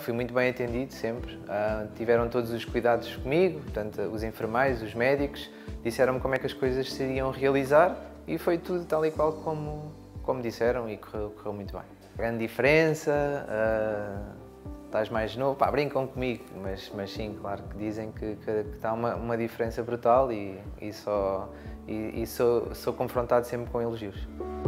fui muito bem atendido sempre, tiveram todos os cuidados comigo, portanto, os enfermeiros, os médicos, disseram-me como é que as coisas se iriam realizar e foi tudo tal e qual como disseram e correu muito bem. Grande diferença, estás mais novo, pá, brincam comigo, mas sim, claro que dizem que está uma diferença brutal e sou confrontado sempre com elogios.